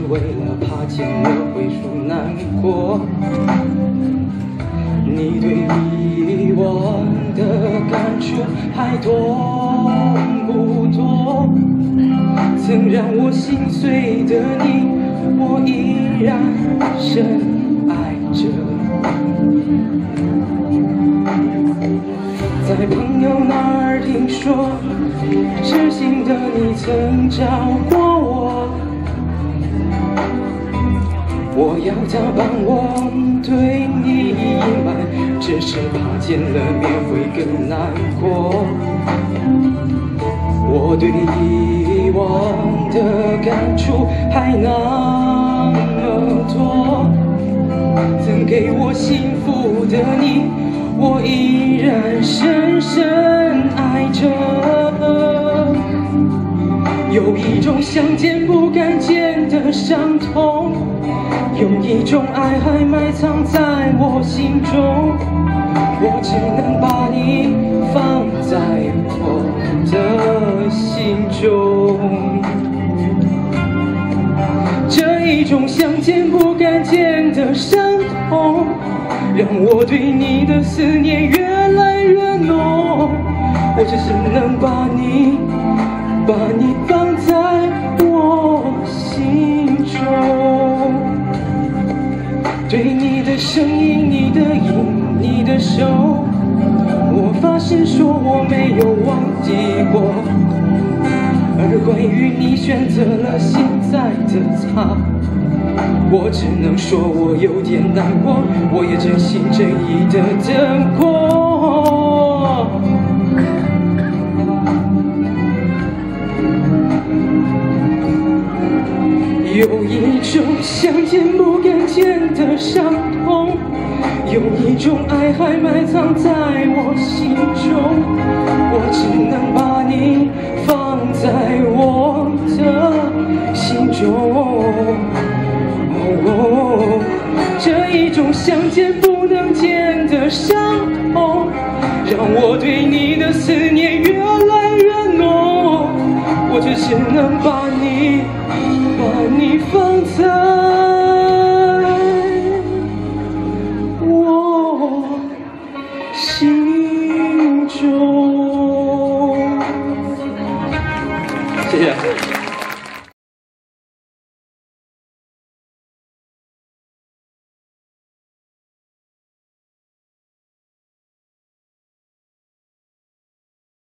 为了怕见了会输难过。你对遗忘的感触还多不多？曾让我心碎的你，我依然深爱着。在朋友那儿听说，痴心的你曾找过我，我要他帮我对你隐瞒，只是怕见了面会更难过。我对遗忘的感触还那么多，曾给我幸福的你，我依然深深爱着。有一种想见不敢见的伤痛，有一种爱还埋藏在我心中，我只能把你放在我的心中。这一种想见不敢见的伤痛，让我对你的思念越来越浓，我只能把你放在我心中。对你的声音，你的影，你的手，我发誓说我没有忘记过。而关于你选择了现在的他，我只能说我有点难过，我也真心真意的等过。有一种想见不敢见的伤痛，有一种爱还埋藏在我心中，我只能把你放在我的心中。这一种想见不能见的伤痛，让我对你的思念越来越浓，我只能把你放在我心中。